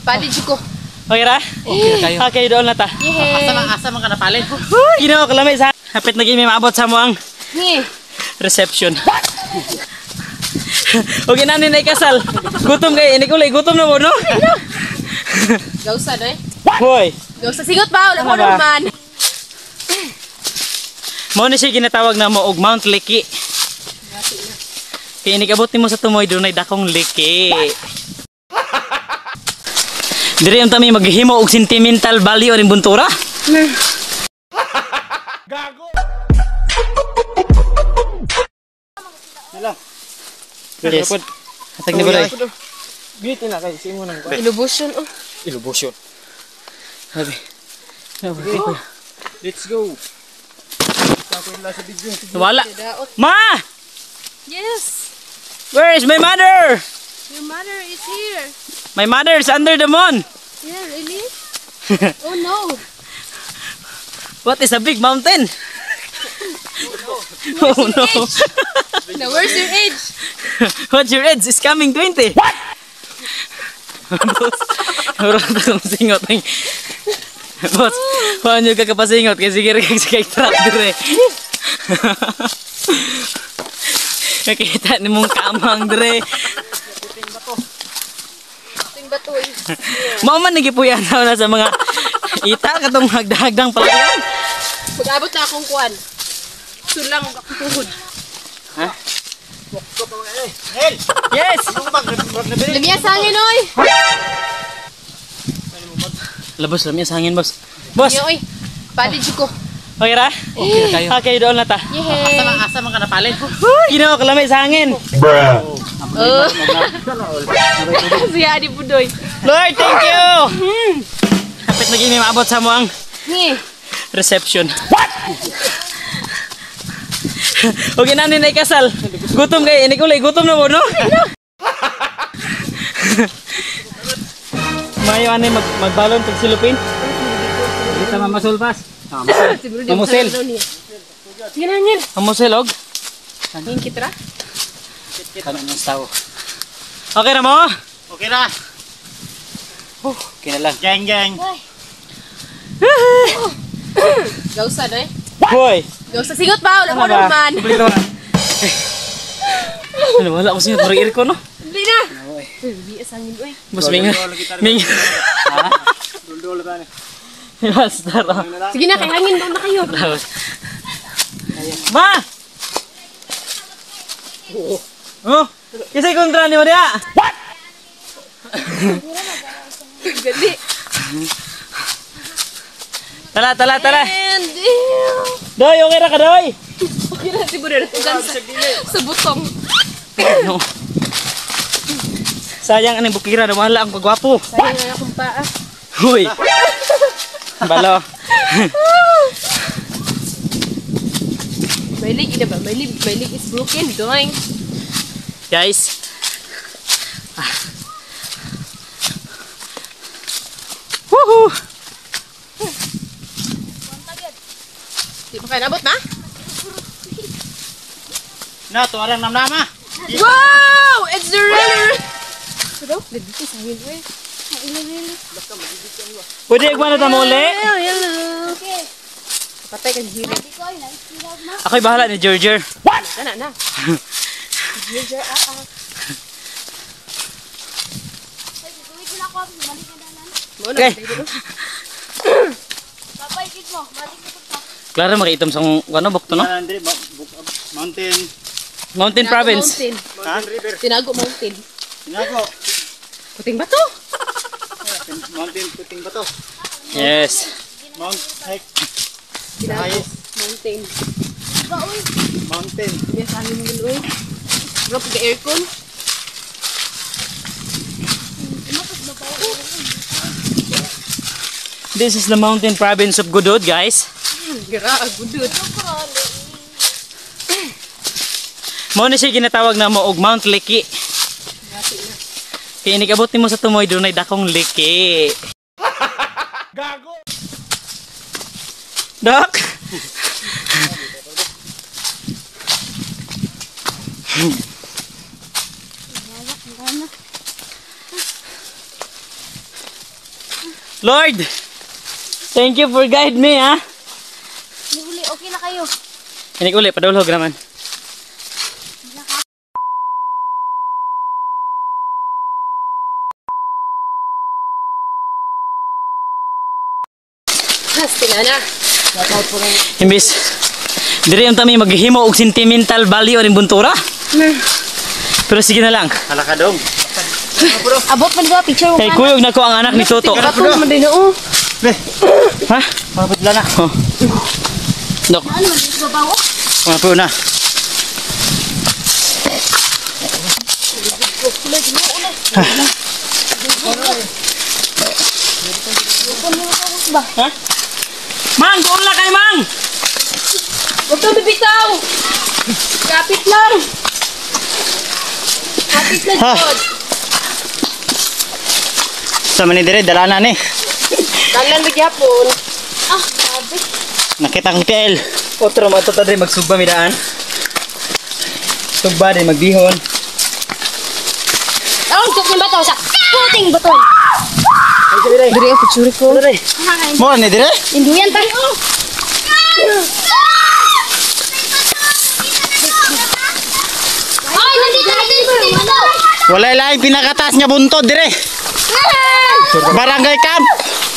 Palit ko. Okay ra? Okay kayo. Okay, doon na ta. Asa man ka napalit? Ginawa ko lamay sa hapit na gini maabot sa mo ang reception. Okay na ni kasal. Gutom kay ini kulay gutom na mo no? Gausa na eh. Hoy. Gausa sigot pa wala mo naman. Mao ni siya ginatawag na mo og Mount Liki. Kaya inikabot nimo sa tumoy dunay dakong liki. Diri unta mi maghimo og sentimental value ning buntura. Gago. Yes. Hatag ni balay. Giti na kay simo nang. Ilubusyon oh. Ilubusyon. Sabi. Let's go. Wala. Ma! Yes. Where is my mother? Your mother is here. My mother is under the moon. Yeah, really? Oh no. What is a big mountain? Oh no. Now where's your age? What's your age? It's coming 20. What? Boss, kung singot ng... Boss, paano nyo kakapasingot? Kasi sige rin sa kay-truck dire. Nakita ni mong kamang dire. Ting bato eh. Mauman nagipuyan na sa mga ita katong hagdahagdang pala yan. Pag-abot na akong kuwan. Sulang akong tuhod. Ha? Yes! Lumiya sa hangin oy. Labos lang yan sa hangin, boss. Boss! Yo oy. Palit ko. Okay ra? Okay kayo. Okay, doon na ta. Asa man ka napalit? Ginawa ko lamay sa hangin. Oh. Siya di pudoy. Lord, thank you! Hapit na gini maabot sa mo ang reception. What? Okay na ni kasal. Gutom kay ini kulay gutom na mo no? Mayo ani magbalon pag silupin. Kita mamasulpas. Mamusil. Ginangin. Mamusil og. Ngin kitra. Kana ng tao. Okay na mo? Okay na. Okay na lang. Geng geng. Gausa na eh. Hoy. Gausa sigot pa wala mo naman. Ano wala ko siya para aircon no? Hindi na. Uy, asangin oy. Bos ming. Ha? Dol ta ni. Basta ro. Sige na kay hangin doon na kayo. Ma! Oh, kisay kontra ni mo dia. What? Gali. Tala. And Doy, okay ra ka doy. okay na si Buder. Sa butong. No. Sayang aning bukira na wala ang pagwapo. Sayang na akong paa. Hoy. Balo. My leg ina ba? My leg is broken. Doing. Guys. Woohoo. Di pa kayo nabot na? Na to arang namnama. Wow! It's the really. Pero, dito sa hangin oy. Pwede igwa na tamole? Hello. Okay. Patay kang hirit. Ako'y bahala ni Georger. Na. Okay. Klaro makiitom sa ano bukto no? Mountain. Mountain province. Mountain river. Tinago mountain. Tinago. Puting bato. Mountain puting bato. Yes. Mount hike. Tinago mountain. Mountain. Yes, hangin mo oy. Drop the aircon. This is the mountain province of Godod, guys. Gira, gudud. Mao ni siya ginatawag na mo og Mount Liki. Kaya inikabot nimo sa tumoy dunay dakong liki. Gago. Dok. Lord, thank you for guide me, ha? Uli, okay na kayo. Ini uli, padulhog naman. Hasti na. Imbis, diri yung tami maghihimo og sentimental value ning buntura. Pero sige na lang. Halakadong. Abot man ba picture mo? Kay kuyog na ko ang anak ni Toto. Kato man din oo. Ha? Mabudla na. Oh. Dok, Ano man dito babaw? mapo na. Ha? Mang, doon lang kay Mang! Huwag kang bibitaw! Kapit lang! Kapit lang Ha? Jod! Sa manidire, dalanan eh. Dalan magyapon. Ah, grabe. Nakita kong TL. Otro mo ito tadri magsugba midaan. Sugba din magbihon. Ang tuk ng bato sa puting baton. Ay sabi dai. Diri ang picture ko. Dai. Mo ni dire? Induyan pa. Ay, nandito na yung bato. Wala laing pinakataas nga buntod dire. Barangay camp.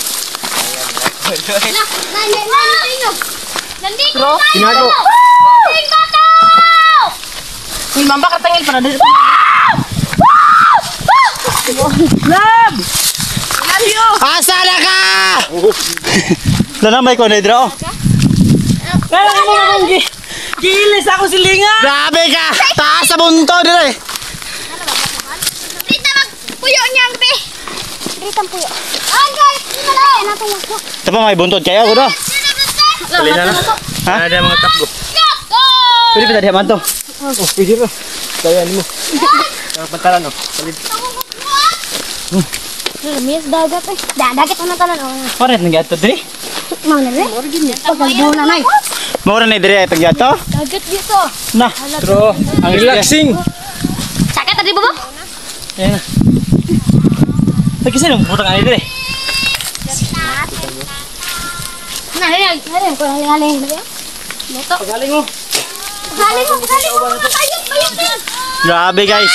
Nandito Bro, sinago. Puting bato! Mamba katangil para diri. Love! Love you! Asa na ka? Lanamay ko ni dire. Oh. Kaya mo akong gilis ako silinga. Grabe ka. Taas sa buntod dire. Rita, magpuyo niya ang gabi. Rita, puyo. Ay, guys! Dito na! Ay, natin ako. Ito pa may buntod kayo ko do. Dali na. Ha? Ada mga tapgo. Go! Pwede pa tadi man to. Oh, pwede ra. Kaya mo. Pantalan oh. Lamiyas dagat eh. Dagat na tanan. Paret nang gato diri. Mang na rin. Pagkalbo na nay. Mora ni dire pag yato. Dagat dito. Na. Bro, ang relaxing. Sakit tadi ba? Ayan na. Lagi sino putang ani diri. Nah, hari ko haling-haling. Moto. Galing mo. Haling mo. Ayun, ayun. Grabe guys.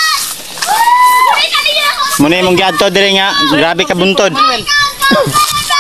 Muna mong giadto dire nga. Grabe ka buntod.